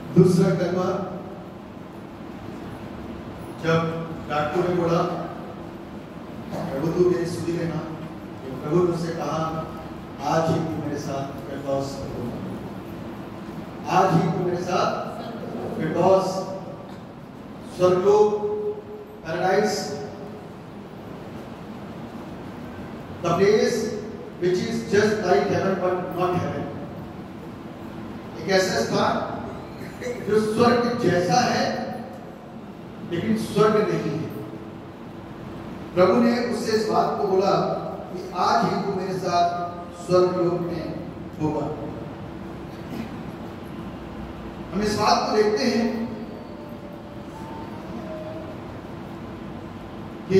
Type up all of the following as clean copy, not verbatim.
दूसरा कलमा, जब डाकू ने बोला प्रभु तू मेरी सुधी लेना, तो प्रभु ने उससे कहा आज ही तू मेरे साथ फिरदौस करूंगा, आज ही तू मेरे साथ फिरदौस, स्वर्गलोक, paradise, the place which is just like heaven but not heaven, एक ऐसा स्थान जो स्वर्ग जैसा है लेकिन स्वर्ग नहीं है। प्रभु ने उससे इस बात को बोला कि आज ही तू मेरे साथ स्वर्ग लोक में होगा। हम इस बात को देखते हैं कि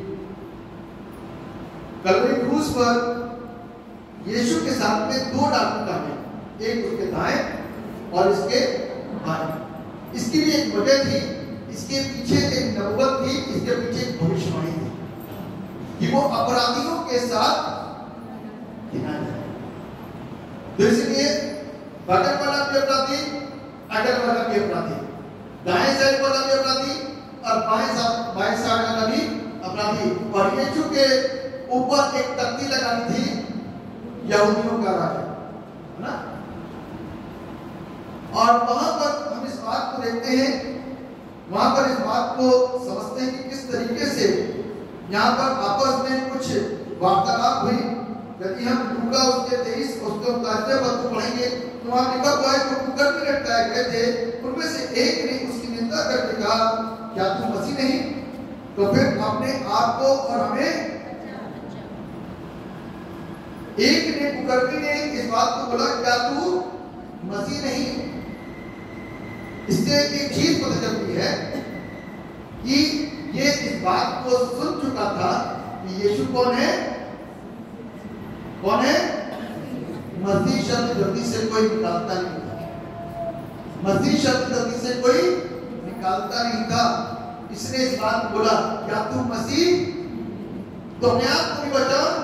कलवरी क्रूस पर यीशु के साथ में दो डाकू काटे, एक उसके दाएं और इसके बाएं। इसकी भी एक वजह थी, इसके पीछे एक नबूवत थी, इसके पीछे एक भविष्यवाणी थी कि वो अपराधियों के साथ गिना जाए। तो इसलिए बगल वाला भी अपराधी, अगल वाला भी अपराधी, दाएं साइड वाला भी अपराधी और बाएं साइड वाला भी अपराधी। और यीशु के ऊपर एक तख्ती लगानी थी यहूदियों का राजा, है ना। और वहां पर हम इस बात को देखते हैं, वहां पर इस बात को समझते हैं कि किस तरीके से यहाँ पर आपस में कुछ वार्तालाप हुई। यदि हम लूका उसके 23 उसके 39 पद को पढ़ेंगे तो वहां लिखा हुआ है जो कुकर में लटकाए गए थे उनमें से एक ने उसकी निंदा करके कहा क्या तू मसीह नहीं, तो फिर अपने आप को और हमें, एक ने कुकर्मी ने इस बात को बोला क्या तू मसीह नहीं। इससे एक चीज पता चलती है कि ये इस बात को सुन चुका था कि यीशु कौन है, कौन है। मसीह शब्द जल्दी से कोई निकालता नहीं था, मसीह शब्द जल्दी से कोई निकालता नहीं था। इसने इस बात को बोला क्या तू मसीह, तो अपने आप को भी बचाओ,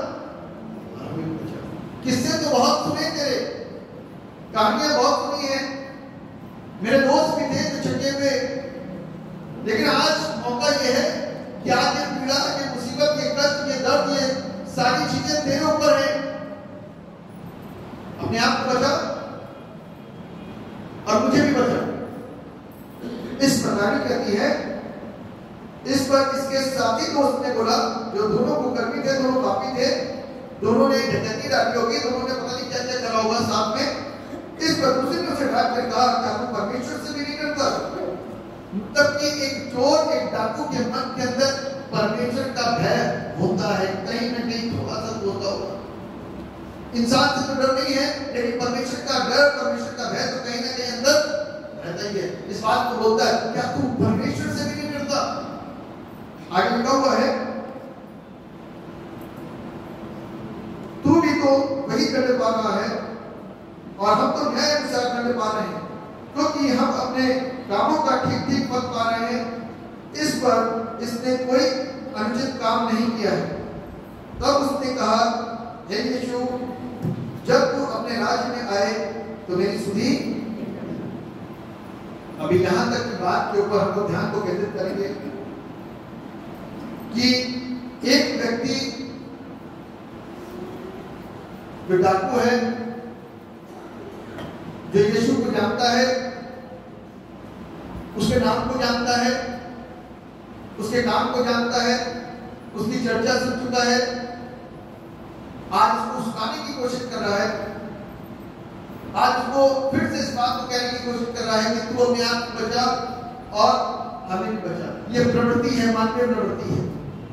किससे तो बहुत सुने, तेरे कहानियां बहुत सुनी है, मेरे दोस्त भी थे जो छटे हुए, लेकिन आज मौका ये है कि आज ये पीड़ा, ये मुसीबत, ये कष्ट, ये दर्द, ये सारी चीजें तेरे ऊपर है। अपने आप को बचा और मुझे भी बचा। इस प्रकार कहती है। इस पर इसके साथी दोस्त ने बोला, जो दोनों कुकर्मी थे, दोनों पापी थे, दोनों ने डकैती डाली होगी, दोनों ने पता नहीं क्या क्या करा होगा साथ में। इस पर दूसरे ने उसे ढांक कर कहा क्या तू परमेश्वर से भी नहीं डरता। तब कि एक चोर, एक डाकू के मन के अंदर परमेश्वर का भय होता है, कहीं न कहीं थोड़ा सा होता होगा। इंसान से तो डर नहीं है, लेकिन परमेश्वर का डर, परमेश्वर का भय तो कहीं न कहीं अंदर रहता ही है। इस बात को बोलता है क्या तू परमेश्वर से भी नहीं डरता। आगे लिखा हुआ है तू भी तो वही दंड पा रहा है और हम तो न्याय अनुसार दंड पा रहे हैं, क्योंकि हम अपने कामों का ठीक ठीक फल पा रहे हैं। इस पर इसने कोई अनुचित काम नहीं किया है। तब उसने कहा हे यीशु, जब तू अपने राज्य में आए तो मेरी सुधी। अभी यहां तक की बात के ऊपर हम लोग ध्यान को केंद्रित करेंगे कि एक व्यक्ति जो डाकू है, जो यीशु को जानता है, उसके नाम को जानता है, उसके काम को जानता है, उसकी चर्चा सुन चुका है, आज उसको सुनाने की कोशिश कर रहा है, आज उसको फिर से इस बात को कहने की कोशिश कर रहा है कि तू अपने आप को बचा और हमें भी बचा। ये प्रवृत्ति है, मानवीय प्रवृत्ति है।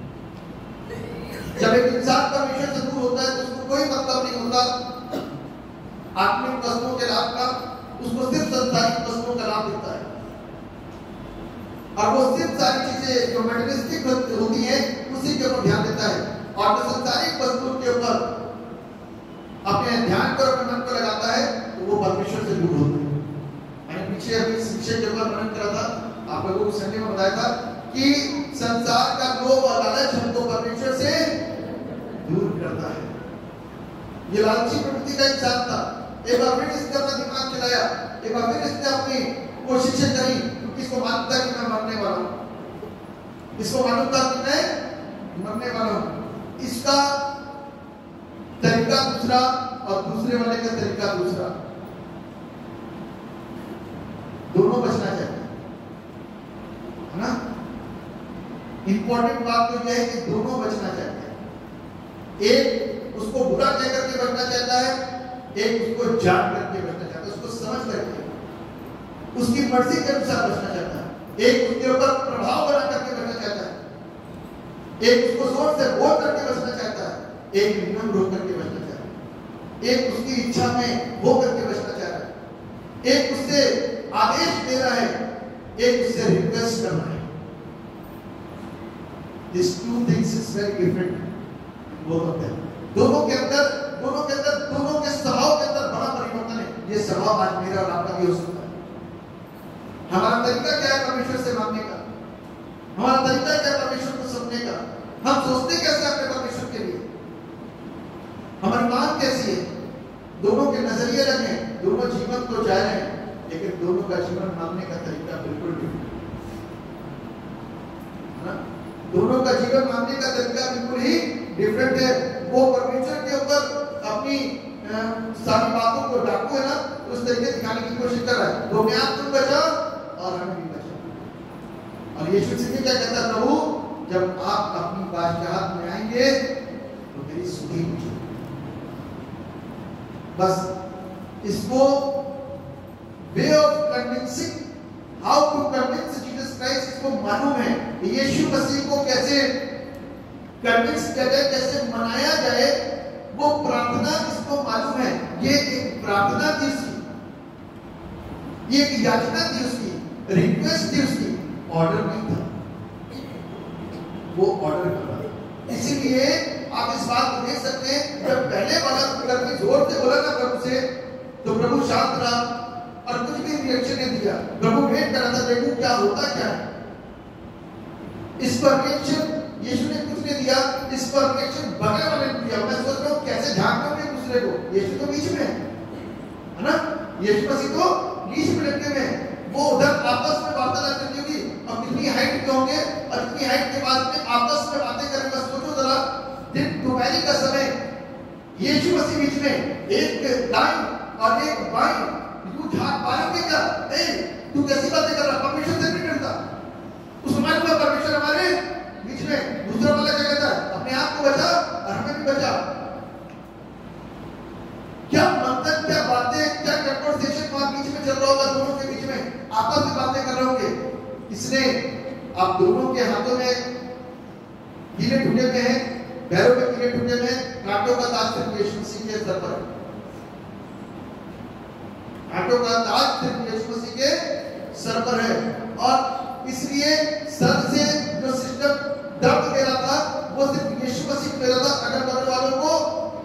जब एक इंसान परमेश्वर से दूर होता है तो उसको कोई मतलब नहीं होता आत्मिक वस्तुओं के लाभ का, उसको सिर्फ संसारिक वस्तुओं का लाभ देता है। और वो सिर्फ सारी चीजें जो मटेरियलिस्टिक होती है उसी के ऊपर ध्यान देता है, और जो संसारिक वस्तुओं के ऊपर अपने ध्यान को, अपने मन को लगाता है तो वो परमेश्वर से दूर होता है। मैंने पीछे अभी इस विषय के ऊपर वर्णन करा था, आप लोगों को संडे में बताया था कि संसार का लोभ और लालच हमको परमेश्वर से दूर करता है। ये लालची प्रवृत्ति का इंसान था। एक बार फिर इसने अपना दिमाग चलाया, एक बार फिर इसने अपनी कोशिशें करी, क्योंकि इसको मालूम था कि मैं मरने वाला हूं, इसको मालूम था कि मैं मरने वाला हूं। इसका तरीका दूसरा और दूसरे वाले का तरीका दूसरा, दोनों बचना चाहिए, है ना। इंपॉर्टेंट बात तो यह है कि दोनों बचना चाहिए। एक उसको बुरा कह करके बचना चाहता है, एक उसको जान करके बचना चाहता है, उसको समझ करके, उसकी मर्जी के अनुसार बचना चाहता है। एक उसके ऊपर प्रभाव बना करके बचना चाहता है, एक उसको जोर से बोल करके बचना चाहता है, एक विनम्र होकर के बचना चाहता है, एक उसकी इच्छा में हो करके बचना चाह रहा है, एक उससे आदेश दे रहा है, एक उससे रिक्वेस्ट कर रहा है। These two things is very different, both of them. दोनों के स्वभाव के अंदर बड़ा परिवर्तन है। ये स्वभाव आज मेरा और आपका भी हो सकता है। हमारा तरीका क्या है परमेश्वर से मांगने का, हमारा तरीका क्या है परमेश्वर को सुनने का, हम सोचते कैसे अपने परमेश्वर के लिए, हमारी मांग कैसी है। दोनों के नजरिए अलग हैं, दोनों जीवन तो जा रहे हैं, लेकिन दोनों का जीवन मांगने का तरीका बिल्कुल डिफरेंट है ना। दोनों का जीवन मांगने का तरीका बिल्कुल ही डिफरेंट है। वो परमेश्वर के ऊपर अपनी सारी बातों को डाकू है ना, उस तरीके दिखाने की कोशिश कर रहा है। तो मैं आप तुम बचाओ और हमें भी बचाओ। और यीशु मसीह क्या कहता है, प्रभु जब आप अपनी बादशाहत में आएंगे तो मेरी सुधी मुझे, बस इसको way of convincing, how to convince Jesus Christ, इसको मालूम है यीशु मसीह को कैसे कन्विंस किया जाए, कैसे मनाया जाए। वो प्रार्थना इसको मालूम है, ये एक प्रार्थना थी उसकी, ये एक याचना थी उसकी, रिक्वेस्ट थी उसकी, ऑर्डर नहीं था, वो ऑर्डर कर रहा था। इसीलिए आप इस बात को देख सकते हैं, जब पहले वाला करके जोर से बोला ना प्रभु से, तो प्रभु शांत रहा और कुछ भी रिएक्शन नहीं दिया। प्रभु वेट कर रहा था, देखो क्या होता क्या है। इस पर रिएक्शन यीशु ने कुछ नहीं दिया, इस पर रिएक्शन बगल वाले ने दिया। मैं सोच रहा हूँ कैसे झांक रहे हैं दूसरे को, यीशु तो बीच में है ना, यीशु मसीह तो बीच में लटके में, वो उधर आपस में वार्तालाप करनी होगी। अब कितनी हाइट के होंगे और इतनी हाइट के बाद में आपस में बातें करेंगे। सोचो जरा, दिन दोपहर का समय, यीशु मसीह बीच में, एक दाईं और एक बाईं, तू झांक पाएंगे क्या? तू कैसी बातें कर रहा, परमेश्वर से नहीं डरता। उस समय में परमेश्वर हमारे बीच में। दूसरा वाला क्या कहता है, अपने आप को बचा और हमें भी बचा। क्या मंथन, क्या बातें, क्या कन्वर्सेशन वहां बीच में चल रहा होगा, दोनों के बीच में आपस में बातें कर रहे होंगे। इसने आप दोनों के हाथों में कीले टूटे हुए हैं, पैरों में कीले टूटे हुए हैं, कांटों का ताज सिर्फ यीशु मसीह के सर पर है। कांटों का ताज सिर्फ यीशु मसीह के सर पर है, और इसलिए सर से जो सिस्टम दर्द दे रहा था वो सिर्फ यीशु मसीह को दे रहा था, अगल बगल वालों को।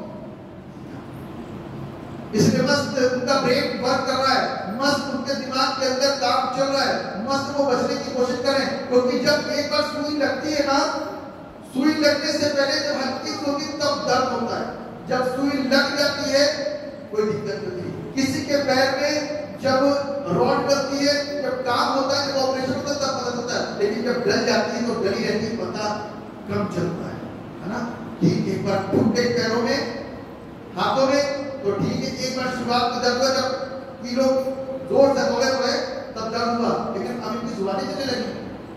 इसलिए मस्त उनका ब्रेन वर्क कर रहा है, मस्त उनके दिमाग के अंदर काम चल रहा है, मस्त वो बचने की कोशिश करें। क्योंकि जब एक बार सुई लगती है ना, सुई लगने से पहले जब हल्की होगी तब दर्द होता है, जब सुई लग जाती है कोई दिक्कत नहीं है। किसी के पैर में जब रॉड लगती है, जब काम होता है, जब ऑपरेशन होता है तब पता चलता है, लेकिन जब गल जाती है तो गली रहती है, पता कम चलता है ना। ठीक, एक बार टूट गई पैरों में, हाथों में तो ठीक है, एक बार शुरुआत में दर्द हुआ, जब किलो जोर से बोले पड़े तब दर्द हुआ, लेकिन अब इनकी जुबानी चलने लगी,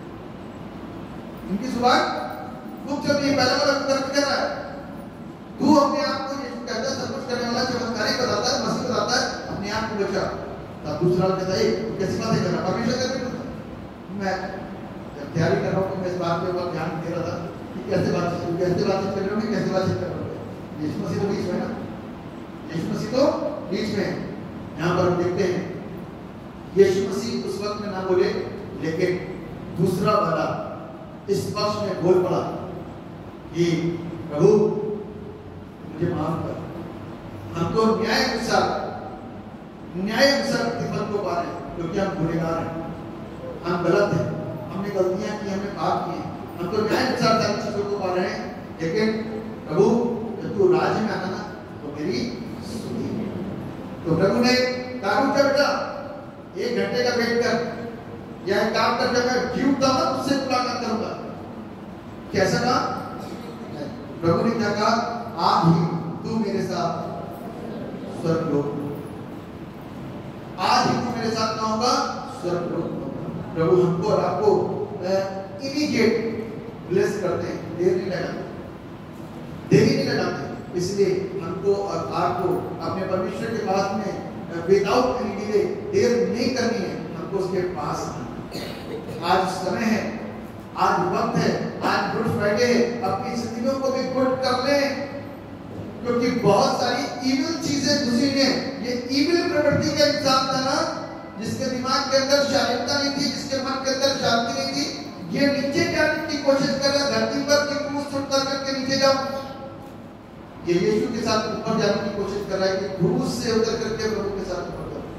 इनकी जुबान खूब चल रही है। पहले वाला दर्द कर रहा है, तू अपने आप को यीशु कहता है, सब कुछ करने वाला, चमत्कारी बताता है, मसीह बताता है, अपने आप को बचा। तब दूसरा कहता है कैसी बातें कर रहा, परमेश्वर का बेटा। मैं जब तैयारी कर रहा हूँ तो मैं इस बात के ऊपर ध्यान दे रहा था कि कैसे बातें कर रहे होंगे, कैसे बातें कर रहे होंगे। यीशु मसीह तो बीच में है ना, यीशु मसीह तो बीच में। यहाँ पर हम देखते हैं यीशु मसीह उस वक्त में ना बोले, लेकिन दूसरा वाला इस पक्ष में बोल पड़ा कि प्रभु मुझे माफ कर, हम तो न्याय अनुसार प्रतिफल को पा रहे हैं, क्योंकि हम गुनहगार हैं, हम गलत हैं, हमने गलतियां की, हमने पाप किए, हम तो न्याय अनुसार सारी चीजों को पा रहे हैं। लेकिन प्रभु जब तू राज्य में आना ना तो मेरी सुनी। तो प्रभु ने कहा क्या बेटा, 1 घंटे का वेट कर, या एक काम कर, जब मैं फ्री उठता हूं उससे मुलाकात करूंगा। कैसा कहा? प्रभु ने क्या कहा? आज ही तू मेरे साथ स्वर्गलोक, आज ही तू मेरे साथ क्या होगा? स्वर्गलोक। प्रभु हमको और आपको इमीडिएट ब्लेस करते हैं, देर नहीं लगाते, देरी नहीं लगाते। इसलिए हमको और आपको अपने परमेश्वर के पास में विदाउट एनी डिले, देर नहीं करनी है, हमको उसके पास आना। आज समय है, आज वक्त है, आज गुड फ्राइडे है, अपनी जिंदगियों को भी गुड कर लें, क्योंकि बहुत सारी इविल चीजें घुसी हैं। ये इविल प्रवृत्ति का इंसान था ना, जिसके दिमाग के अंदर शालीनता नहीं थी, जिसके मन के अंदर शांति नहीं थी, ये नीचे जाने की कोशिश कर रहा है धरती पर कि क्रूस उतर करके नीचे जाओ। ये यीशु के साथ ऊपर जाने की कोशिश कर रहा है कि क्रूस से उतर करके प्रभु के साथ ऊपर जाओ।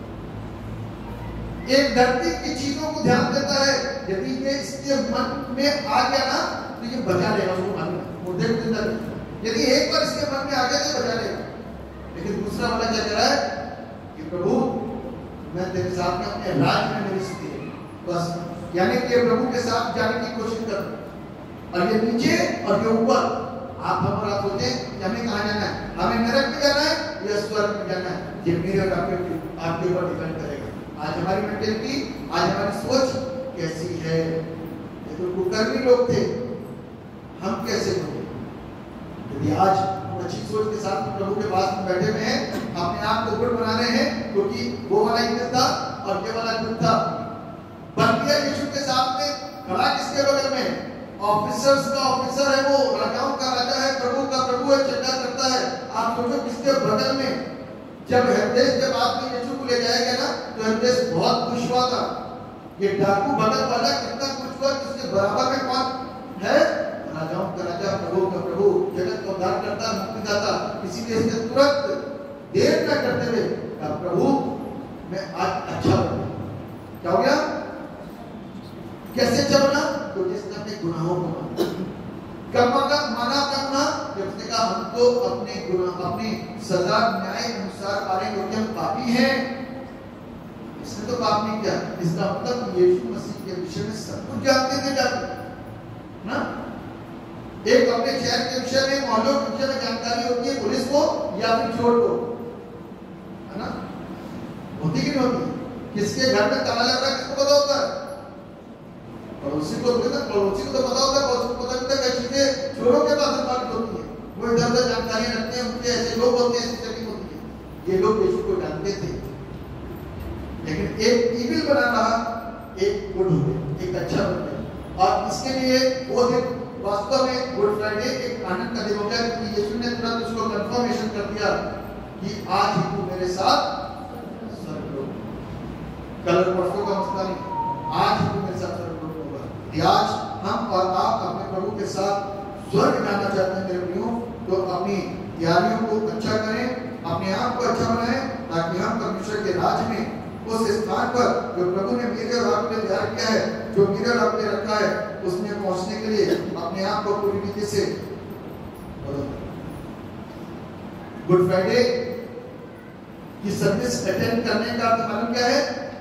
एक धरती की चीजों को ध्यान देता है, यदि ये इसके मन में आ गया ना तो ये बचा लेगा उसको मन में, मुद्दे को जिंदा नहीं। यदि एक बार इसके मन में आ गया तो बचा लेगा। लेकिन दूसरा वाला क्या कह रहा है कि प्रभु मैं तेरे साथ में अपने राज में मेरी स्थिति है, बस। यानी कि प्रभु के साथ जाने की कोशिश कर, और ये नीचे और ये ऊपर। आप हमारा सोचे हमें कहाँ जाना है, हमें नरक में जाना है या स्वर्ग में जाना है, ये मेरे और आपके ऊपर डिपेंड करेगा। आज हमारी मेंटेलिटी, आज हमारी सोच कैसी है। ये तो कुकर्मी लोग थे, हम कैसे होंगे? यदि आज हम अच्छी सोच के साथ प्रभु के पास में बैठे हुए हैं, अपने आप को गुड बना रहे हैं, क्योंकि वो वाला ईंधन था और ये वाला गुड था, बन गया यीशु के साथ में खड़ा। किसके बगल में? ऑफिसर्स का ऑफिसर है वो, राजाओं का राजा है, प्रभु का प्रभु है, चंदा करता है। आप सोचो किसके बगल में? जब हेरोदेस जब आपने यीशु को ले जाया गया ना, तो हेरोदेस बहुत खुश हुआ था। ये डाकू बगल वाला कितना खुश हुआ कि उसके बराबर में कौन है? राजाओं का राजा, प्रभु का प्रभु, जगत को उद्धार करता, मुक्तिदाता। इसीलिए इसने तुरंत देर न करते हुए कहा प्रभु मैं आज अच्छा बना। क्या हो गया? कैसे अच्छा बना? तो जिसने अपने गुनाहों को माना। कब माना अपना गुनाह? जब उसने कहा हमको अपने गुनाह, अपनी सजा न्याय अनुसार आ रहे, क्योंकि हम पापी हैं। इसने तो पाप नहीं किया। इसका मतलब यीशु मसीह के विषय में सब कुछ जानते थे ना। एक अपने शहर के विषय में, मोहल्लों के विषय में जानकारी होती है पुलिस को या फिर चोर को, है ना? होती कि नहीं होती? किसके घर में ताला लग रहा है किसको पता होता है? पड़ोसी को तो पता होता है, पड़ोसी को पता होता है। चीजें चोरों के पास बात होती है, वो इधर उधर जानकारी रखते हैं, उनके ऐसे लोग होते हैं, ऐसी जगह होती है। ये लोग यीशु को जानते थे, लेकिन एक इविल बना रहा, एक गुड हो गया, एक अच्छा बन गया। और इसके लिए वो दिन वास्तव में गुड फ्राइडे एक आनंद का दिन हो गया, क्योंकि यीशु ने तुरंत उसको कंफर्मेशन कर दिया कि आज ही तू मेरे साथ स्वर्गलोक। कल परसों का मसला नहीं, आज ही तू मेरे साथ स्वर्गलोक होगा। आज हम और आप अपने प्रभु के साथ स्वर्ग जाना चाहते हैं मेरे प्रियो, तो अपनी तैयारियों को अच्छा करें, अपने आप को अच्छा बनाएं, ताकि हम परमेश्वर के राज में उस स्थान पर जो प्रभु ने मेरे और आपके लिए तैयार किया है, जो मेरे और आपने रखा है, उसमें पहुंचने के लिए अपने आप को पूरी रीति से गुड फ्राइडे की सर्विस अटेंड करने का अर्थ मालूम क्या है?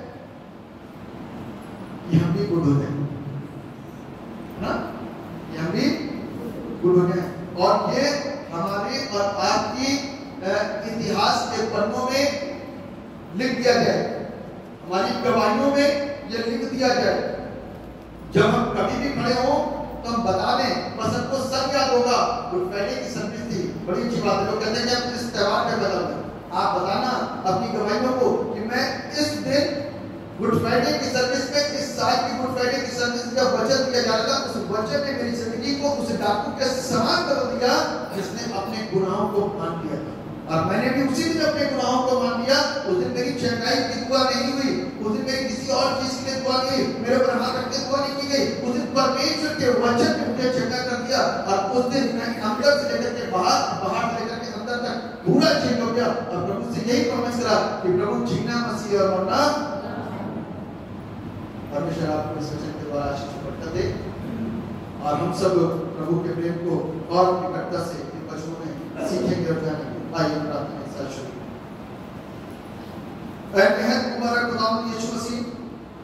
कि हम भी गुड हो जाए ना, कि हम भी गुड हो जाए। और ये हमारे और आपकी इतिहास के पन्नों में लिख दिया जाए, हमारी गवाहियों में ये लिख दिया जाए। जब हम कभी भी खड़े हो तो हम बता दें, बस हमको सब याद होगा गुड फ्राइडे की सर्विस थी। बड़ी अच्छी बात है, लोग कहते हैं कि आप इस त्योहार में बता दें, आप बताना अपनी गवाहियों को कि मैं इस दिन गुड फ्राइडे की सर्विस में, इस साल की गुड फ्राइडे की सर्विस का वचन दिया जा रहा था, उस वचन ने मेरी जिंदगी को उस डाकू के समान बदल दिया जिसने अपने गुनाहों को मान लिया था। और मैंने भी उसी दिन अपने गुनाहों को मान लिया। उस दिन मेरी चंगाई की दुआ नहीं हुई, उस दिन मेरी किसी और चीज के लिए दुआ नहीं, मेरे ऊपर हाथ रख के दुआ नहीं की गई। उस दिन परमेश्वर के वचन ने मुझे चंगा कर दिया, और उस दिन मैं अंदर से लेकर के बाहर, बाहर से लेकर के अंदर तक पूरा चेंज हो गया। और प्रभु से यही प्रॉमिस करा कि प्रभु जीना मसीह और मरना। परमेश्वर आपको इस वचन के द्वारा आशीष बढ़ता दे, और हम सब प्रभु के प्रेम को और निकटता से इन वचनों में सीखेंगे और जानेंगे। आइए प्रार्थना के साथ शुरू। ऐ महत मुबारक खुदावंद यीशु मसीह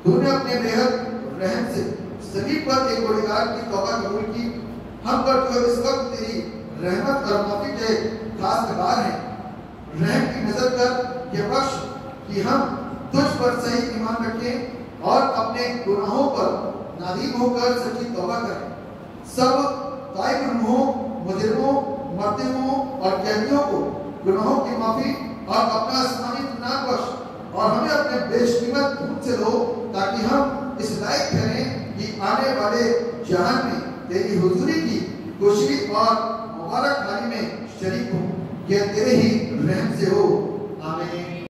तूने अपने बेहद रहम से सभी पर एक गुनहगार की तौबा कबूल की। हम पर जो इस वक्त तेरी रहमत और माफी के खास गवार हैं। रहम की नजर कर ये बख्श कि हम तुझ पर सही ईमान रखें और अपने गुनाहों पर नादीम होकर सच्ची तौबा करें। सब ताइब रूहों, मुजरिमों, मर्दों और कैदियों को गुनाहों की माफी और अपना आसमानी इत्मीनान बख्श और हमें अपने बेशकीमत खून से लो, ताकि हम इस लायक ठहरें कि आने वाले जहान में तेरी हुजूरी की खुशी और मुबारक खानी में शरीक हो। यह तेरे ही रहम से हो। आमीन।